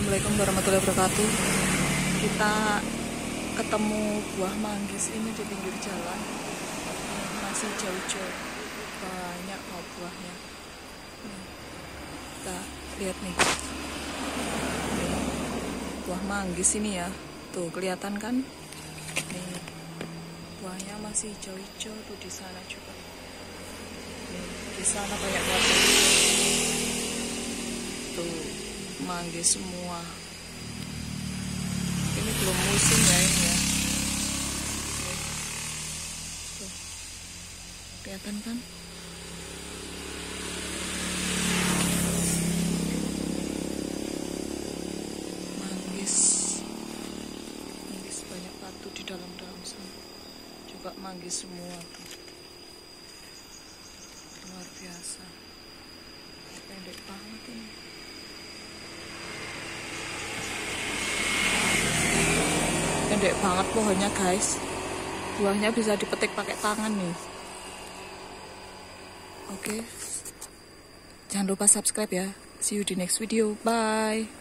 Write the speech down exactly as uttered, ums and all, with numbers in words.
Assalamualaikum warahmatullahi wabarakatuh. Kita ketemu buah manggis ini di pinggir jalan. Masih hijau-hijau, banyak kok buahnya. Nih, kita lihat nih. Nih, buah manggis ini ya. Tuh kelihatan kan? Nih, buahnya masih hijau-hijau tuh di sana juga. Nih, di sana banyak banget. Tuh, manggis semua. Ini belum musim ya ini ya. Tuh, kelihatan kan? Manggis, manggis banyak batu di dalam-dalam sana. Coba manggis semua tuh, luar biasa. Pendek banget ini. Pendek banget pohonnya guys. Buahnya bisa dipetik pakai tangan nih. Oke, jangan lupa subscribe ya. See you di next video. Bye.